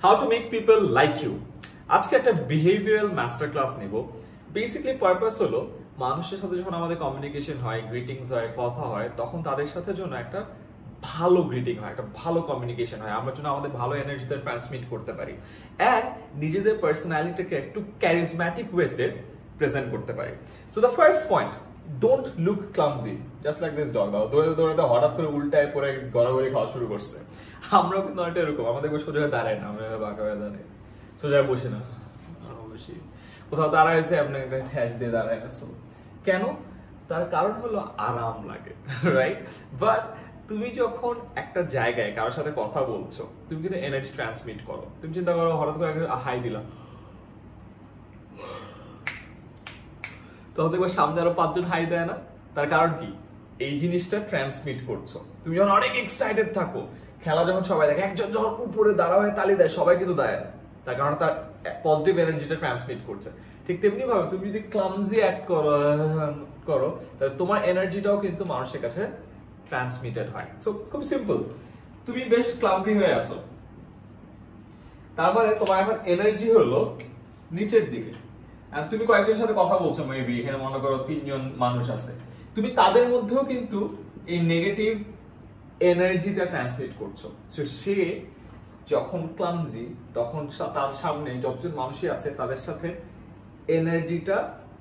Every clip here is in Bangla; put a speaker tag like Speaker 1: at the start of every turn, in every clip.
Speaker 1: How to make people like you. আজকে একটা বিহেভিয়ারাল মাস্টার ক্লাস নিব। বেসিক্যালি পারপাস হলো মানুষের সাথে যখন আমাদের কমিউনিকেশন হয়, গ্রিটিংস হয়, কথা হয়, তখন তাদের সাথে জন্য একটা ভালো গ্রিটিং হয়, একটা ভালো কমিউনিকেশন হয়, আমরা যেন আমাদের ভালো এনার্জিতে ট্রান্সমিট করতে পারি অ্যান্ড নিজেদের পার্সোনালিটিকে একটু ক্যারিজম্যাটিক ওয়েতে প্রেজেন্ট করতে পারি। So the first point, don't look clumsy just like this dog. দৌড়ে দৌড়াতে হঠাৎ করে উল্টায় পরে গড়াগড়ি খাওয়া শুরু করছে। আমরাও কিন্তু অনেকটা এরকম, আমাদের সোজা হয়ে দাঁড়ায় না, আমরা বাঁকা হয়ে দাঁড়াই, সোজা বসে না, বসি কোথাও দাঁড়ায় এসে আপনি ঠ্যাস দিয়ে দাঁড়ায় না। কেন? তার কারণ হলো আরাম লাগে, রাইট? বাট তুমি যখন একটা জায়গায় কারোর সাথে কথা বলছো, তুমি কিন্তু এনার্জি ট্রান্সমিট করো। তুমি চিন্তা করো হঠাৎ করে হাই দিলা, তখন দেখবো সামনে আরো 5 জন হাই দেয় না। তার কারণ কি? এই জিনিসটা ট্রান্সমিট করছো। তুমি যখন অনেক এক্সাইটেড থাকো, খেলা যখন সবাই দেখে, একজন যখন উপরে দাঁড়া হয়ে তালি দেয়, সবাই কিন্তু দেয়, তার কারণ তার পজিটিভ এনার্জিটা ট্রান্সমিট করছে। ঠিক তেমনি ভাবে তুমি যদি ক্লামজি অ্যাক্ট করো তাহলে তোমার এনার্জিটাও কিন্তু মানুষের কাছে ট্রান্সমিটেড হয়। সো খুব সিম্পল, তুমি বেশ ক্লামজি হয়ে আসো, তার মানে তোমার এখন এনার্জি হলো নিচের দিকে। তুমি কয়েকজনের সাথে কথা বলছো, মেবি এখানে মনে করো 3 জন মানুষ আছে, তুমি তাদের মধ্যেও কিন্তু এই নেগেটিভ এনার্জিটা ট্রান্সমিট করছো। সো সে যখন ক্লামজি, তখন তার সামনে যতজন মানুষই আছে তাদের সাথে এনার্জিটা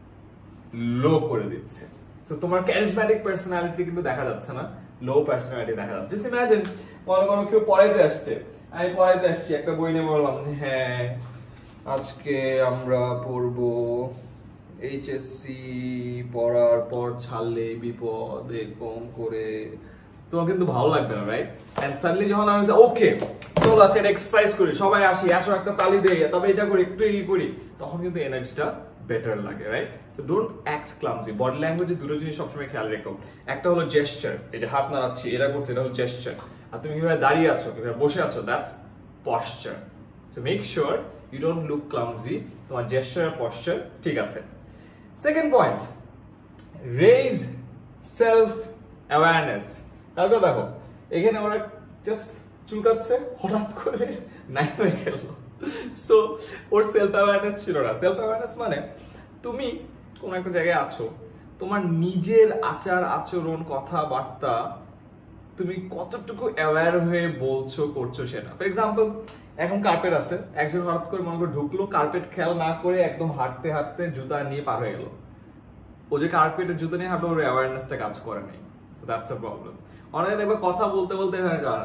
Speaker 1: লো করে দিচ্ছে। সো তোমার ক্যারিজম্যাটিক পার্সোনালিটি কিন্তু দেখা যাচ্ছে না, লো পার্সোনালিটি দেখা যাচ্ছে। জাস্ট ইমাজিন, মনে করো কেউ পড়াইতে আসছে, আমি পড়াইতে আসছি, একটা বই নিয়ে বললাম হ্যাঁ আজকে আমরা পড়বো এইচএসসি, পড়ার পর ছাড়লে বিপদ, এরকম করে তোমার কিন্তু ভালো লাগবে না, রাইট? এন্ড সাডেনলি যখন আমি ওকে চল আছে এটা এক্সারসাইজ করি, সবাই আসি, আসো একটা তালি দেই, তবে এটা করি, একটু করি, তখন কিন্তু এনার্জিটা বেটার লাগে, right? So don't act clumsy. Body ল্যাঙ্গুয়েজে দুটো জিনিস সবসময় খেয়াল রেখো। একটা হলো জেস্টার, এই যে হাত নাড়াচ্ছি, এটা করছি, এটা হলো জেস্টার। আর তুমি কিভাবে দাঁড়িয়ে আছো, কিভাবে বসে আছো, that's posture. So make sure you don't look clumsy, তোমার জেস্টার আর পশ্চার ঠিক আছে। Second point, raise self awareness. তারপরে দেখো এখানে ওরা জাস্ট চুলকাচ্ছে, হঠাৎ করে নাই হয়ে গেল। সো ওর সেলফ অ্যাওয়ারনেস ছিল না। সেলফ অ্যাওয়ারনেস মানে তুমি কোন একটা জায়গায় আছো, তোমার নিজের আচার আচরণ, কথাবার্তা তুমি কতটুকু অ্যাওয়ার হয়ে বলছো, করছো সেটা। ফর এক্সাম্পল, এখন কার্পেট আছে, একজন হঠাৎ করে মনে করে ঢুকলো, কার্পেট খেয়াল না করে একদম হাঁটতে হাঁটতে জুতা নিয়ে পার হয়ে গেল। ও যে কার্পেটের জুতা নিয়ে হাঁটলো, ওর অ্যাওয়ারনেসটা কাজ করে নাই। So that's a problem. অনেকে দেখবে কথা বলতে বলতে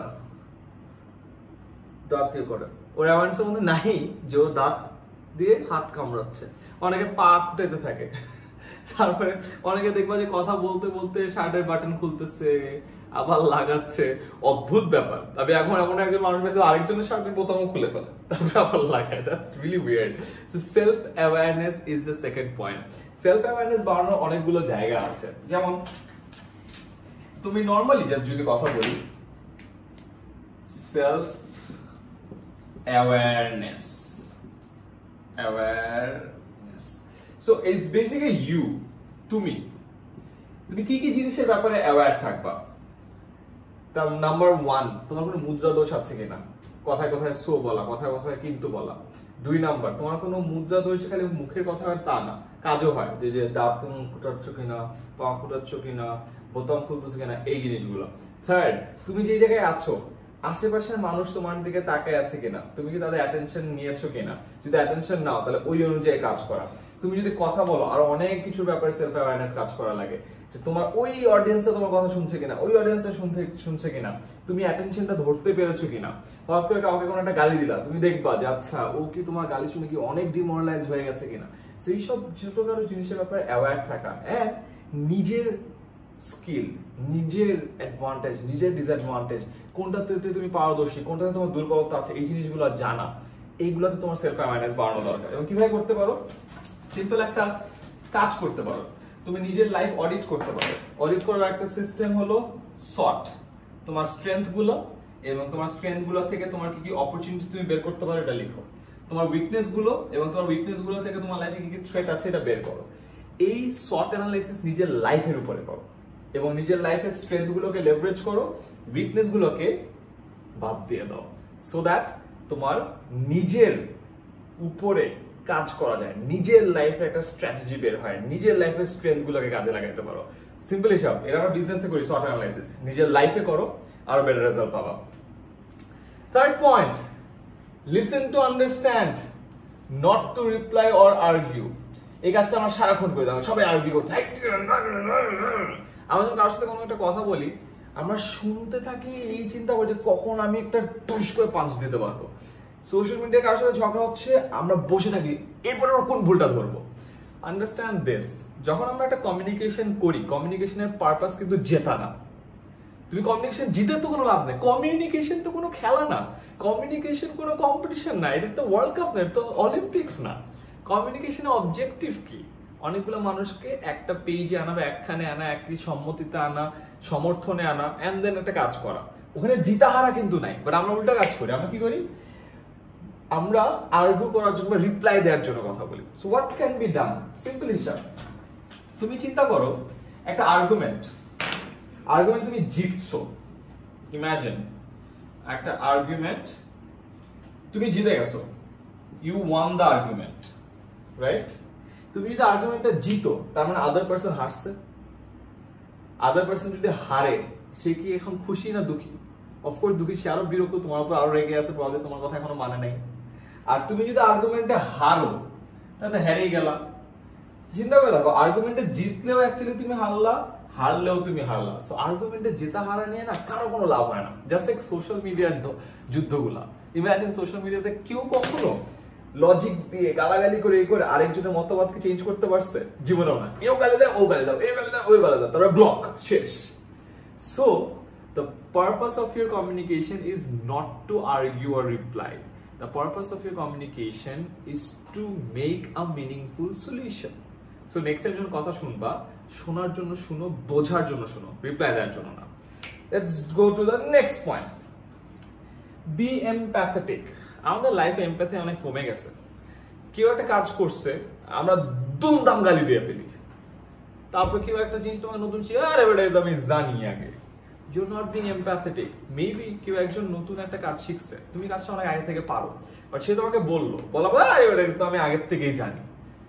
Speaker 1: দাঁত দিয়ে করে, ওর অ্যাওয়ারনেসের মধ্যে নাই যে ও দাঁত দিয়ে হাত কামড়াচ্ছে। অনেকে পা ফুটাইতে থাকে। তারপরে অনেকে দেখবা যে কথা বলতে বলতে শার্টের বাটন খুলতেছে, আবার লাগাচ্ছে, অদ্ভুত ব্যাপার। তবে এখন এমন একজন মানুষ পেয়েছে আরেকজনের শার্টের বোতামও খুলে ফেলে, তারপরে আবার লাগায়। That's really weird. So self awareness is the second point. Self awareness বাড়ানোর অনেকগুলো জায়গা আছে। যেমন তুমি নর্মালি জাস্ট যদি কথা বলি, self awareness, so it's basically you, তুমি কি কি জিনিসের ব্যাপারে অ্যাওয়ার থাকবা। তার নাম্বার 1, তোমার কোনো মুদ্রা দোষ আছে কিনা, কথায় কথায় সো বলা, কথায় কথায় কিন্তু বলা। 2 নাম্বার, তোমার কোনো মুদ্রা দোষ খালি মুখের কথা হয় তা না, কাজও হয়, যে দাঁত তুমি ফুটাচ্ছ কিনা, পা ফুটাচ্ছ কিনা, বোতাম খুলতেছো কিনা, এই জিনিসগুলো। 3, তুমি যে জায়গায় আছো আশেপাশের মানুষ তোমার দিকে তাকায় আছে কিনা, তুমি কি তাদের অ্যাটেনশন নিয়েছো কিনা। যদি অ্যাটেনশন নাও তাহলে ওই অনুযায়ী কাজ করা। তুমি যদি কথা বলো, আর অনেক কিছুর ব্যাপারে সেলফ অ্যাওয়ারনেস কাজ করা লাগে, যে তোমার ওই অডিয়েন্সে তোমার কথা শুনছে কিনা, ওই অডিয়েন্সে শুনছে কিনা, তুমি অ্যাটেনশনটা ধরতে পেরেছো কিনা। হঠাৎ করে কাউকে কোনো একটা গালি দিলা, তুমি দেখবা যে আচ্ছা ও কি তোমার গালি শুনে কি অনেক ডিমোরালাইজ হয়ে গেছে কিনা। সেই সব ছোটখাটো জিনিসের ব্যাপারে অ্যাওয়ার থাকা, এন্ড নিজের স্কিল, নিজের অ্যাডভান্টেজ, নিজের ডিসঅ্যাডভান্টেজ, কোনটাতে তুমি পারদর্শী, কোনটাতে তোমার দুর্বলতা আছে, এই জিনিসগুলো জানা। এইগুলোতে তোমার সেলফ অ্যাওয়ারনেস বাড়ানো দরকার। এবং কিভাবে করতে পারো? সিম্পল একটা কাজ করতে পারো, তুমি নিজের লাইফ অডিট করতে পারো। অডিট করার একটা সিস্টেম হলো সর্ট, তোমার স্ট্রেংথ গুলো এবং তোমার স্ট্রেংথ গুলো থেকে তোমার কি কি অপরচুনিটি তুমি বের করতে পারো এটা লিখো। তোমার উইকনেস গুলো এবং তোমার উইকনেস গুলো থেকে তোমার লাইফে কি কি থ্রেট আছে এটা বের করো। এই সর্ট অ্যানালাইসিস নিজের লাইফের উপরে করো এবং নিজের লাইফের স্ট্রেংথ গুলোকে লেভারেজ করো, উইকনেস গুলোকে বাদ দিয়ে দাও, সো দ্যাট তোমার নিজের উপরে কাজ করা যায়, নিজের লাইফে একটা স্ট্র্যাটেজি বের হয়, নিজের লাইফের স্ট্রেংথ গুলোকে কাজে লাগাইতে পারো। সিম্পল হিসাব, এটা আমরা বিজনেসে করি, শর্ট অ্যানালাইসিস, নিজের লাইফে করো আরো বেটার রেজাল্ট পাবা। Third point, listen to understand, not to reply or argue. এই কাজটা আমার সারাক্ষণ করে দাও, সবাই আর্গিউ করছে। আমরা যখন কারোর সাথে কোনো একটা কথা বলি, আমরা শুনতে থাকি, এই চিন্তা করি যে কখন আমি একটা টুস করে পাঞ্চ দিতে পারবো। সোশ্যাল মিডিয়ায় কারোর সাথে ঝগড়া হচ্ছে, আমরা বসে থাকি এরপরে আমরা কোন ভুলটা ধরবো। আন্ডারস্ট্যান্ড দিস, যখন আমরা একটা কমিউনিকেশন করি, কমিউনিকেশনের পারপাস কিন্তু জেতা না। তুমি কমিউনিকেশন জিতে তো কোনো লাভ নেই, কমিউনিকেশন তো কোনো খেলা না, কমিউনিকেশন কোনো কম্পিটিশন না, এটা তো ওয়ার্ল্ড কাপ না, এটা তো অলিম্পিক্স না। কমিউনিকেশনের অবজেক্টিভ কি? অনেকগুলো মানুষকে একটা পেজে আনা বা একখানে আনা, একটি সম্মতিতে আনা, সমর্থনে আনা, এন্ড দেন একটা কাজ করা। ওখানে জিতা হারা কিন্তু নাই। বাট আমরা উল্টা কাজ করি, আমরা কি করি? আমরা আর্গু করার জন্য বা রিপ্লাই দেওয়ার জন্য কথা বলি। So what can be done? Simple হিসাব, তুমি চিন্তা করো একটা আর্গুমেন্ট তুমি জিতছো। ইমাজিন একটা আর্গুমেন্ট তুমি জিতে গেছো, you won the argument, right? তুমি যদি আর্গুমেন্টটা জিতো, তার মানে আদার পারসন হারছে। আদার পারসন যদি হারে, সে কি এখন খুশি না দুঃখী? অফকোর্স দুঃখী, সে আরো বিরক্ত, তোমার উপর আরো রেগে আছে, প্রবলেম তোমার কথা এখনো মানে নাই। আর তুমি যদি আর্গুমেন্টে হারো, তাহলে হেরেই গেলা। চিন্তা করে দেখো, আর্গুমেন্টে জিতলেও অ্যাকচুয়ালি তুমি হারলা, হারলেও তুমি হারলা। সো আর্গুমেন্টে জেতা হারা নিয়ে না কারো কোনো লাভ হয় না। জাস্ট লাইক সোশ্যাল মিডিয়ার যুদ্ধগুলা, ইমাজিন সোশ্যাল মিডিয়াতে কেউ কখনো লজিক দিয়ে গালাগালি করে আরেকজনের মতবাদকে চেঞ্জ করতে পারছে? জীবনেও না। এও গালি দেয়, ও গালি দাও, এও গালি দাও, ওই গালি দাও, তারপরে ব্লক, শেষ। So the purpose of your communication is not to argue or reply. The purpose of your communication is to make a meaningful solution. So next time যখন কথা শুনবা, শোনার জন্য শুনো, বোঝার জন্য শুনো, রিপ্লাই দেওয়ার জন্য না। Let's go to the next point. Be empathetic. আমাদের লাইফে এমপ্যাথি অনেক কমে গেছে। কেউ একটা কাজ করছে, আমরা দুমদাম গালি দিয়ে ফেলি। তারপর কেউ একটা জিনিস তোমাকে নতুন শিখে, আরে বেটা এটা আমি জানি আগে। You're not being empathetic. Maybe কেউ একজন নতুন একটা কাজ শিখছে, তুমি কাজটা অনেক আগে থেকে পারো, বাট সে তোমাকে বলা তো আমি আগের থেকেই জানি।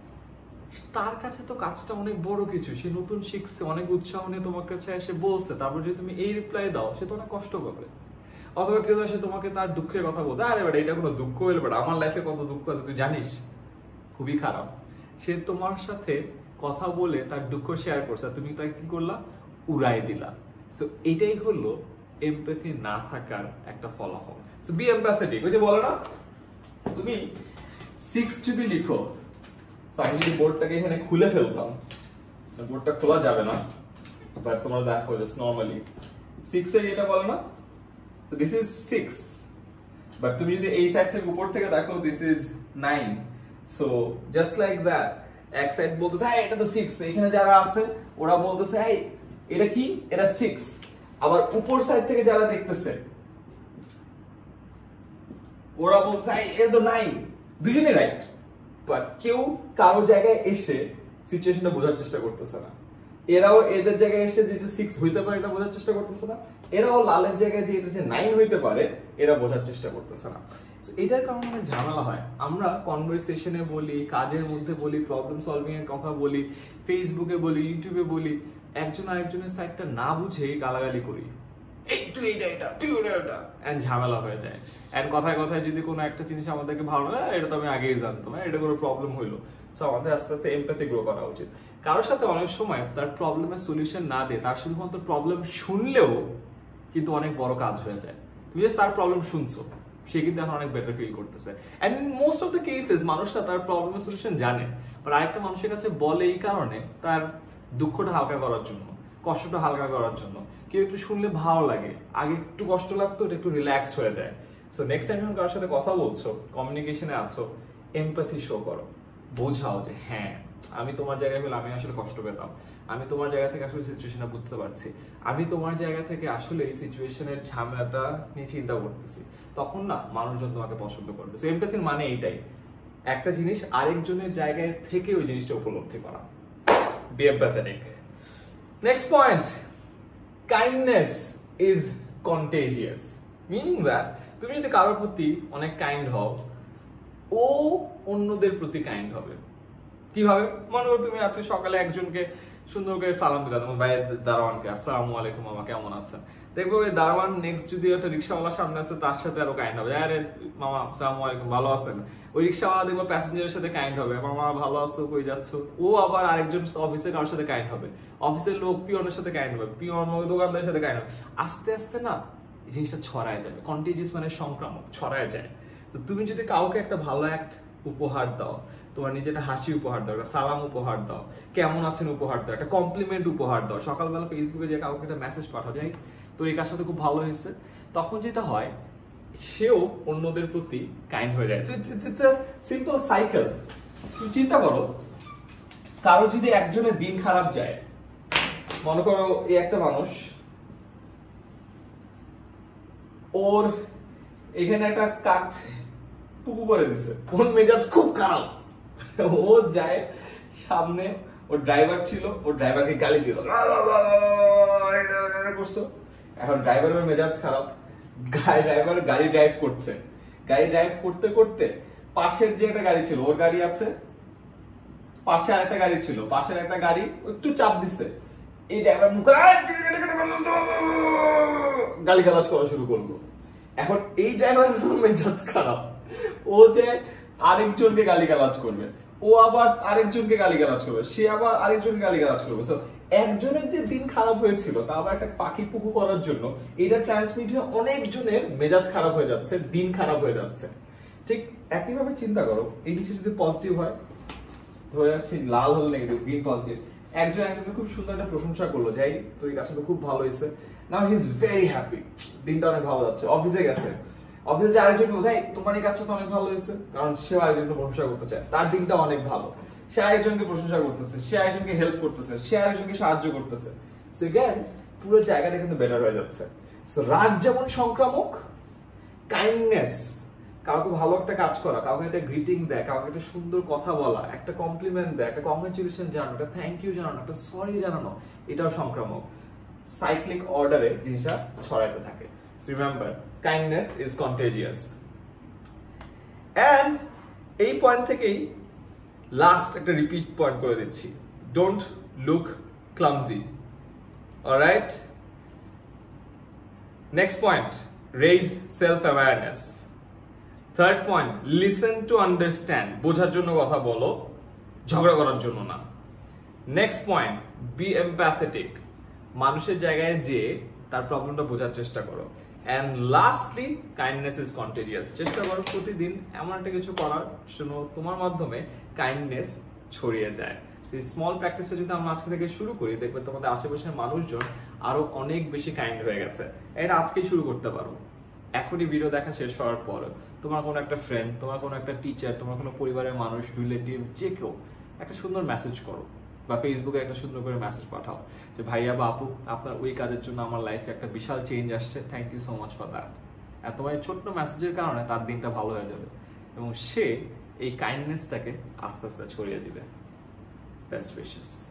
Speaker 1: তার কাছে তো কাজটা অনেক বড় কিছু, সে নতুন শিখছে, অনেক উৎসাহ নিয়ে তোমার কাছে এসে বলছে, তারপর যদি তুমি এই রিপ্লাই দাও, সে তো অনেক কষ্ট করবে। অথবা কেউ এসে তোমাকে তার দুঃখের কথা বলছে, আরে বেটা এটা কোনো দুঃখ হইলো, বেটা আমার লাইফে কত দুঃখ আছে তুই জানিস, খুবই খারাপ। সে তোমার সাথে কথা বলে তার দুঃখ শেয়ার করছে, তুমি তাকে কি করলা? উড়াই দিলা। সো এটাই হলো এমপ্যাথি না থাকার একটা ফলাফল। So be empathetic. ওই যে বলো না, তুমি 6GB লিখো। সো আমি যদি বোর্ডটাকে এখানে খুলে ফেলতাম, বোর্ডটা খোলা যাবে না, বাট তোমরা দেখো জাস্ট নরমালি 6 এর এটা বলো না, তো দিস ইজ 6, বাট তুমি যদি এই সাইড থেকে উপর থেকে দেখো, this is 9। So just like that, এক সাইড বলতেছে হ্যাঁ এটা তো 6, এখানে যারা আছে ওরা বলতেছে হ্যাঁ এটা কি, এটা 6। আবার উপর সাইড থেকে যারা দেখতেছে ওরা বলছে এটা তো 9। দুজনেই রাইট, বাট কেউ কারো জায়গায় এসে সিচুয়েশনটা বোঝার চেষ্টা করতেছে না। এরাও এদের জায়গায় এসে যেটা 6 হইতে পারে এটা বোঝার চেষ্টা করতেছে না, এরাও লালের জায়গায় যে এটা যে 9 হইতে পারে এরা বোঝার চেষ্টা করতেছে না। সো এটার কারণে অনেক ঝামেলা হয়। আমরা কনভারসেশনে বলি, কাজের মধ্যে বলি, প্রবলেম সলভিং এর কথা বলি, ফেসবুকে বলি, ইউটিউবে বলি, একজন আরেকজনের সাইডটা না বুঝে গালাগালি করি, এই তুই এটা তুই ওটা, এন্ড ঝামেলা হয়ে যায়। এন্ড কথায় কথায় যদি কোনো একটা জিনিস আমাদেরকে ভালো না, এটা তো আমি আগেই জানতাম, এটা কোনো প্রবলেম হইলো। সো আমাদের আস্তে আস্তে এমপ্যাথি গ্রো করা উচিত। কারোর সাথে অনেক সময় তার প্রবলেমের সলিউশন না দিয়ে তার শুধুমাত্র প্রবলেম শুনলেও কিন্তু অনেক বড় কাজ হয়ে যায়। তুমি জাস্ট তার প্রবলেম শুনছো, সে কিন্তু এখন অনেক বেটার ফিল করতেছে। And most of the cases মানুষটা তার প্রবলেমের সলিউশন জানে, বাট আরেকটা মানুষের কাছে বলে এই কারণে তার দুঃখটা হালকা করার জন্য, কষ্টটা হালকা করার জন্য। কেউ একটু শুনলে ভালো লাগে, আগে একটু কষ্ট লাগতো, এটা একটু রিল্যাক্সড হয়ে যায়। সো নেক্সট টাইম যখন কারোর সাথে কথা বলছো, কমিউনিকেশনে আছো, এমপ্যাথি শো করো, বোঝাও যে হ্যাঁ আমি তোমার জায়গায় হলে আমি আসলে কষ্ট পেতাম, আমি তোমার জায়গা থেকে আসলে সিচুয়েশনটা বুঝতে পারছি, আমি তোমার জায়গা থেকে আসলে এই সিচুয়েশনের ঝামেলাটা নিয়ে চিন্তা করতেছি, তখন না মানুষজন তোমাকে পছন্দ করবে। সো এমপ্যাথির মানে এইটাই, একটা জিনিস আরেকজনের জায়গায় থেকে ওই জিনিসটা উপলব্ধি করা। Be empathetic. Next point, kindness is contagious. Meaning that তুমি যদি কারোর প্রতি অনেক কাইন্ড হও, ও অন্যদের প্রতি কাইন্ড হবে। কিভাবে? মনে করো তুমি আজকে সকালে একজনকে সুন্দর করে সালাম দিলা, তোমার ভাই দারোয়ানকে, আসসালামু আলাইকুম মামা কেমন আছেন। দেখবো ওই দারোয়ান নেক্সট যদি একটা রিক্সাওয়ালার সামনে আছে তার সাথে আরো কাইন্ড হবে, আরে মামা আসসালামু আলাইকুম ভালো আছেন। ওই রিক্সাওয়ালা দেখবো প্যাসেঞ্জারের সাথে কাইন্ড হবে, মামা ভালো আছো কই যাচ্ছ। ও আবার আরেকজন অফিসের কারোর সাথে কাইন্ড হবে, অফিসের লোক পিয়নের সাথে কাইন্ড হবে, পিয়ন দোকানদারের সাথে কাইন্ড হবে। আস্তে আস্তে না এই জিনিসটা ছড়ায় যাবে, কন্টিজিয়াস মানে সংক্রামক, ছড়ায় যায়। তো তুমি যদি কাউকে একটা ভালো অ্যাক্ট উপহার দাও, তোমার নিজে একটা হাসি উপহার দাও, একটা সালাম উপহার দাও, কেমন আছেন উপহার দাও, একটা কমপ্লিমেন্ট উপহার দাও, সকালবেলা ফেসবুকে যে কাউকে একটা মেসেজ পাঠাও যাই তোর এই কাজটা তো খুব ভালো হয়েছে, তখন যেটা হয় সেও অন্যদের প্রতি কাইন্ড হয়ে যায়। Simple cycle. তুমি চিন্তা করো, কারো যদি একজনের দিন খারাপ যায়, মনে করো এই একটা মানুষ, ওর এখানে একটা কাক পুকু করে দিছে, ওর মেজাজ খুব খারাপ, ও যায় সামনে, ওর ড্রাইভার ছিল, ওর ড্রাইভারকে গালি দিল, করছো। এখন ড্রাইভারের মেজাজ খারাপ, ড্রাইভার গাড়ি ড্রাইভ করছে, গাড়ি ড্রাইভ করতে করতে পাশের যে একটা গাড়ি ছিল, ওর গাড়ি আছে, পাশে আরেকটা গাড়ি ছিল, পাশের একটা গাড়ি একটু চাপ দিচ্ছে, এই ড্রাইভার মুখে গালিগালাজ করা শুরু করলো। এখন এই ড্রাইভারের মেজাজ খারাপ, ও যে আরেকজনকে গালিগালাজ করবে, ও আবার আরেকজনকে গালিগালাজ করবে, সে আবার আরেকজনকে গালিগালাজ করবে। একজনের যে দিন খারাপ হয়েছিল তা আবার একটা পাখি পুকু করার জন্য এটা ট্রান্সমিট হয়ে অনেকজনের মেজাজ খারাপ হয়ে যাচ্ছে, দিন খারাপ হয়ে যাচ্ছে। ঠিক একইভাবে চিন্তা করো, এই জিনিসটা যদি পজিটিভ হয়, ধরে যাচ্ছি লাল হল নেগেটিভ, গ্রিন পজিটিভ, একজন একজনকে খুব সুন্দর একটা প্রশংসা করলো, যাই তোর এই কাজটা তো খুব ভালো হয়েছে, now he is very happy, দিনটা অনেক ভালো যাচ্ছে। অফিসে গেছে, অফিসে যে আরেকজন বোঝাই তোমার এই কাজটা তো অনেক ভালো হয়েছে, কারণ সে আরেকজনকে প্রশংসা করতে চায়, তার দিনটা অনেক ভালো, সে আরেকজনকে প্রশংসা করতেছে, সে আরেকজনকে হেল্প করতেছে, সে আরেকজনকে সাহায্য করতেছে। সো এগেইন পুরো জায়গাটা কিন্তু বেটার হয়ে যাচ্ছে। সো রাগ যেমন সংক্রামক, কাইন্ডনেস, কাউকে ভালো একটা কাজ করা, কাউকে একটা গ্রিটিং দেয়, কাউকে একটা সুন্দর কথা বলা, একটা কমপ্লিমেন্ট দেয়, একটা কংগ্রেচুলেশন জানানো, একটা থ্যাংক ইউ জানানো, একটা সরি জানানো, এটাও সংক্রামক। সাইক্লিক অর্ডারে জিনিসটা ছড়াইতে থাকে। Remember, kindness is contagious. And এই পয়েন্ট থেকেই লাস্ট একটা রিপিট পয়েন্ট করে দিচ্ছি, don't look clumsy. Alright, next point, raise self awareness. Third point, listen to understand, বোঝার জন্য কথা বলো, ঝগড়া করার জন্য না। নেক্সট পয়েন্ট, বি এমপ্যাথেটিক, মানুষের জায়গায় যে তার প্রবলেমটা বোঝার চেষ্টা করো। And lastly, kindness is contagious, চেষ্টা করো প্রতিদিন এমন একটা কিছু করার জন্য তোমার মাধ্যমে কাইন্ডনেস ছড়িয়ে যায়। এই স্মল প্র্যাকটিসে যদি আমরা আজকে থেকে শুরু করি, দেখবে তোমাদের আশেপাশের মানুষজন আরো অনেক বেশি কাইন্ড হয়ে গেছে। এটা আজকেই শুরু করতে পারো। এখনই ভিডিও দেখা শেষ হওয়ার পর তোমার কোনো একটা ফ্রেন্ড, তোমার কোনো একটা টিচার, তোমার কোনো পরিবারের মানুষ, রিলেটিভ, যে কেউ একটা সুন্দর মেসেজ করো, বা ফেসবুকে একটা সুন্দর করে মেসেজ পাঠাও যে ভাইয়া বা আপু, আপনার ওই কাজের জন্য আমার লাইফে একটা বিশাল চেঞ্জ আসছে, thank you so much for that. আর তোমার এই ছোট্ট মেসেজের কারণে তার দিনটা ভালো হয়ে যাবে এবং সে এই কাইন্ডনেসটাকে আস্তে আস্তে ছড়িয়ে দিবে। Best wishes.